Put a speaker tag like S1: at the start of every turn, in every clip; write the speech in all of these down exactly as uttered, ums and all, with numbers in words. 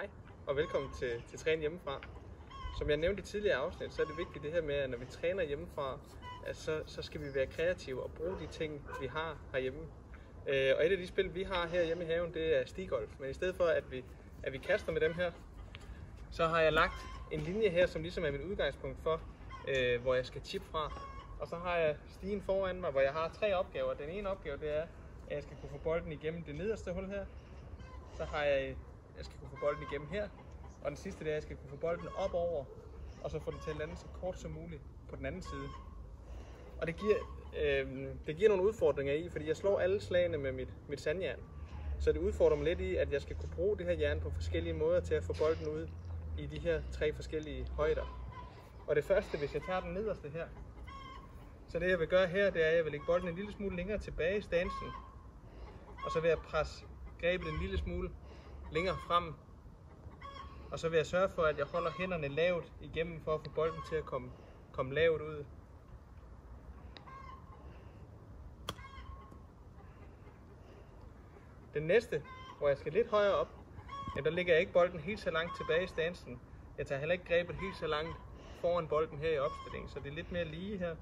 S1: Hej og velkommen til, til Træn Hjemmefra. Som jeg nævnte i tidligere afsnit, så er det vigtigt det her med, at når vi træner hjemmefra, at så, så skal vi være kreative og bruge de ting, vi har herhjemme. Øh, og et af de spil, vi har her hjemme i haven, det er stigolf. Men i stedet for, at vi, at vi kaster med dem her, så har jeg lagt en linje her, som ligesom er mit udgangspunkt for, øh, hvor jeg skal chippe fra. Og så har jeg stigen foran mig, hvor jeg har tre opgaver. Den ene opgave, det er, at jeg skal kunne få bolden igennem det nederste hul her. Så har jeg, jeg skal kunne få bolden igennem her. Og den sidste, det er, at jeg skal kunne få bolden op over, og så få den til at lande så kort som muligt på den anden side. Og det giver, øh, det giver nogle udfordringer i, fordi jeg slår alle slagene med mit, mit sandjern. Så det udfordrer mig lidt i, at jeg skal kunne bruge det her jern på forskellige måder til at få bolden ud i de her tre forskellige højder. Og det første, hvis jeg tager den nederste her, så det jeg vil gøre her, det er, at jeg vil lægge bolden en lille smule længere tilbage i stansen. Og så vil jeg presse grebet en lille smule længere frem. Og så vil jeg sørge for, at jeg holder hænderne lavt igennem for at få bolden til at komme, komme lavt ud. Den næste, hvor jeg skal lidt højere op, ja, der ligger jeg ikke bolden helt så langt tilbage i stansen. Jeg tager heller ikke grebet helt så langt foran bolden her i opstillingen, så det er lidt mere lige her.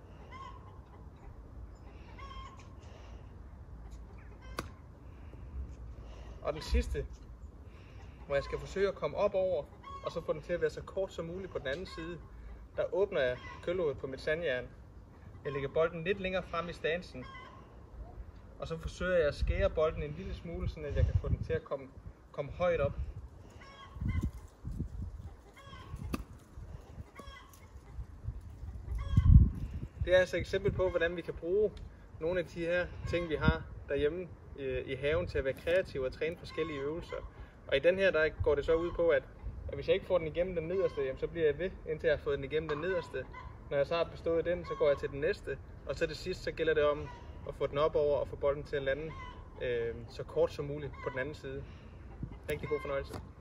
S1: Og den sidste, hvor jeg skal forsøge at komme op over, og så få den til at være så kort som muligt på den anden side, der åbner jeg kølhovedet på mit sandjern. Jeg lægger bolden lidt længere frem i stansen, og så forsøger jeg at skære bolden en lille smule, så jeg kan få den til at komme, komme højt op. Det er altså et eksempel på, hvordan vi kan bruge nogle af de her ting, vi har derhjemme i haven, til at være kreative og træne forskellige øvelser. Og i den her, der går det så ud på, at, at hvis jeg ikke får den igennem den nederste, jamen, så bliver jeg ved, indtil jeg har fået den igennem den nederste. Når jeg så har bestået den, så går jeg til den næste, og så til sidst, så gælder det om at få den op over og få bolden til at lande øh, så kort som muligt på den anden side. Rigtig god fornøjelse.